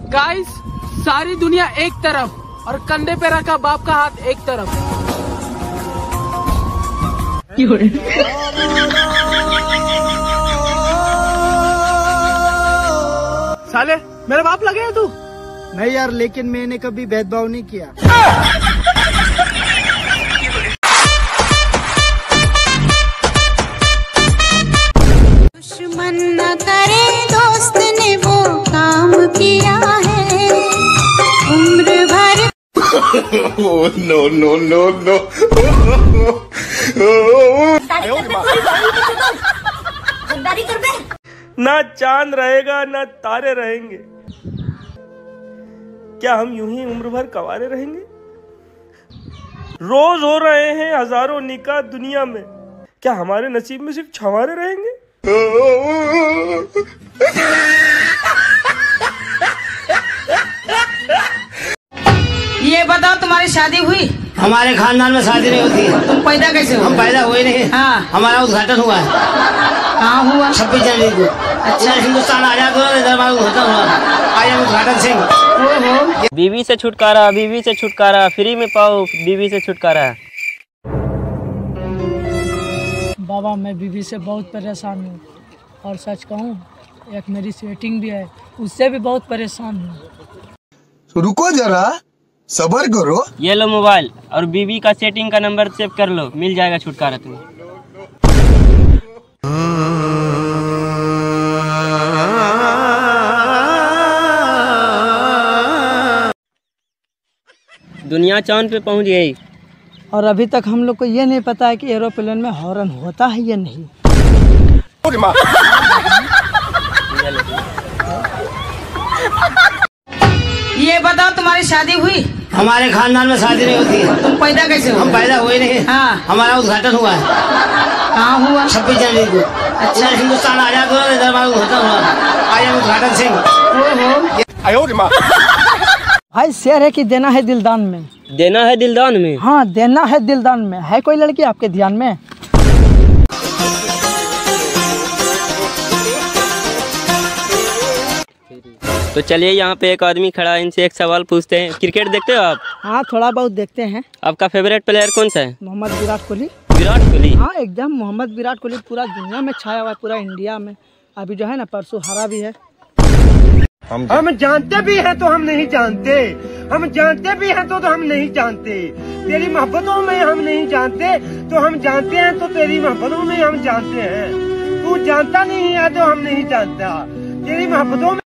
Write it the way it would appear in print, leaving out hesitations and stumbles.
Guys, सारी दुनिया एक तरफ और कंधे पे रखा बाप का हाथ एक तरफ। साले मेरा बाप लगे है तू? नहीं यार, लेकिन मैंने कभी भेदभाव नहीं किया। दुश्मन न करे दोस्त ने वो काम किया है उम्र भर। No no no no. ना चांद रहेगा ना तारे रहेंगे, क्या हम यूं ही उम्र भर कवारे रहेंगे? रोज हो रहे हैं हजारों निकाह दुनिया में, क्या हमारे नसीब में सिर्फ छवारे रहेंगे? ये बताओ, तुम्हारी शादी हुई? हमारे खानदान में शादी नहीं होती है। तुम पैदा कैसे हो? हम पैदा हुए नहीं। हाँ। हमारा उद्घाटन हुआ है। कहाँ हुआ? 26 जनवरी को। अच्छा, हिंदुस्तान आजाद हुआ, हमारा उद्घाटन हुआ। आई एम उद्घाटन सिंह। बीवी से छुटकारा, बीवी से छुटकारा, फ्री में पाओ बीवी से छुटकारा। बाबा, मैं बीवी से बहुत परेशान हूँ और सच कहूँ, एक मेरी सेटिंग भी है, उससे भी बहुत परेशान हूँ। रुको जरा, सबर करो। ये लो मोबाइल और बीवी का सेटिंग का नंबर सेव कर लो, मिल जाएगा छुटकारा तुम्हें। दुनिया चांद पे पहुंच गई और अभी तक हम लोग को ये नहीं पता है कि एरोप्लेन में हॉर्न होता है या नहीं। ये बताओ, तुम्हारी शादी हुई? हमारे खानदान में शादी नहीं होती है। तुम पैदा कैसे हो? हम पैदा हुए नहीं। हाँ। हमारा उद्घाटन हुआ है। कहाँ हुआ? 26 जनवरी को। अच्छा, हिंदुस्तान आजाद हुआ, हमारा उद्घाटन हुआ। आई एम उद्घाटन सिंह। भाई, शेर है कि देना है दिलदान में? देना है दिलदान में। हाँ, देना है दिलदान में। है कोई लड़की आपके ध्यान में? तो चलिए, यहाँ पे एक आदमी खड़ा है, इनसे एक सवाल पूछते हैं। क्रिकेट देखते हो आप? हाँ, थोड़ा बहुत देखते हैं। आपका फेवरेट प्लेयर कौन सा है? मोहम्मद विराट कोहली। विराट कोहली? हाँ, एकदम मोहम्मद विराट कोहली पूरा दुनिया में छाया हुआ है, पूरा इंडिया में। अभी जो है ना, परसों हारा भी है। हम जानते भी हैं तो हम नहीं जानते, हम जानते भी हैं तो हम नहीं जानते। तेरी मोहब्बतों में हम नहीं जानते, तो हम जानते हैं तो तेरी मोहब्बतों में हम जानते हैं। तू जानता नहीं है तो हम नहीं जानता, तेरी मोहब्बतों में